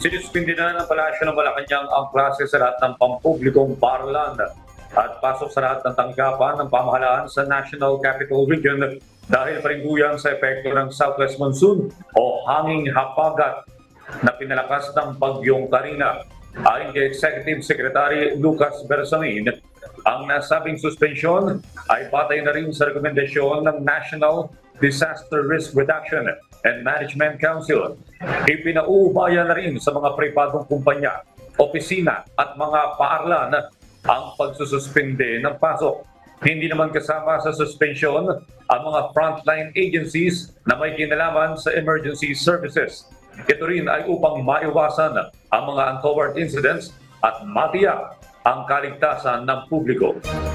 Sinuspindi na ng Palasyo ng Malacanang ang klase sa lahat ng pampublikong paaralan at pasok sa lahat ng tanggapan ng pamahalaan sa National Capital Region dahil paringguyan sa epekto ng Southwest Monsoon o hanging habagat na pinalakas ng bagyong Karina. Ayon kay Executive Secretary Lucas Bersamin, ang nasabing suspensyon ay batay na rin sa rekomendasyon ng National Disaster Risk Reduction and Management Council. Ipinauubaya na rin sa mga pribadong kumpanya, opisina at mga paaralan ang pagsususpende ng pasok. Hindi naman kasama sa suspensyon ang mga frontline agencies na may kinalaman sa emergency services. Ito rin ay upang maiwasan ang mga untoward incidents at matiyak ang kaligtasan ng publiko.